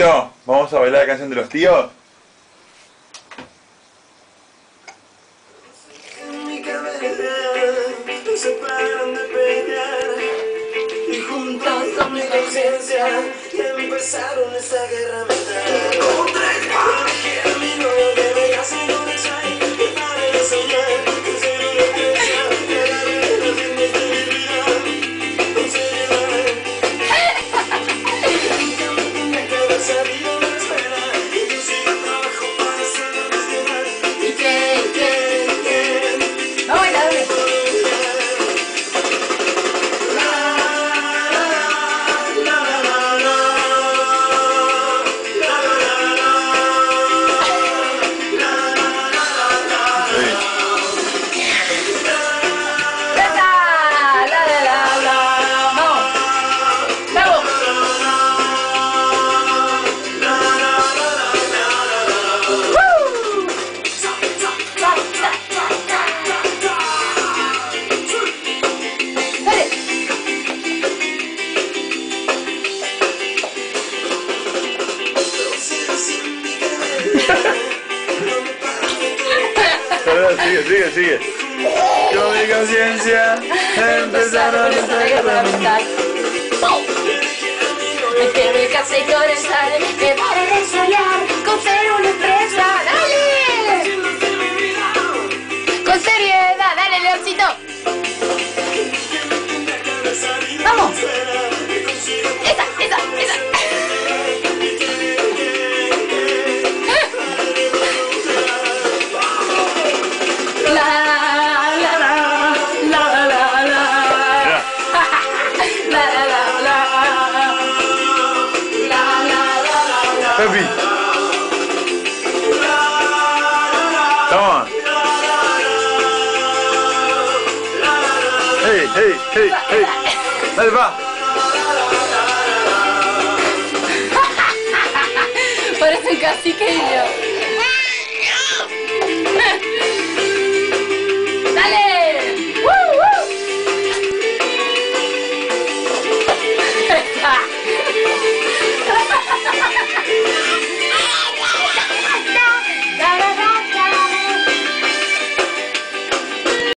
Leoncito, ¿vamos a bailar la canción de los tíos? En mi cabeza no se paran de pelear y juntos con mi conciencia empezaron esta guerra mental. Contra el cual dije a mi novio que me case con el sueño, que pare de soñar, que se lo regresa, que la vida tiene que vivir con seriedad. Nunca me tenía que haber salido de la escuela, inclusive trabajo para hacerlo cuestionar. ¿Y qué? No, baila, dale. Sigue. Con mi conciencia empezaron esta guerra mental. Que me case con el sal, que pare de soñar, con ser una empresa, dale. Con seriedad, dale, Leoncito. Vamos. Esa. Pepi. Come on. Hey. Dale, va. Parece un caciqueño. ¡Dale! ¡Woo!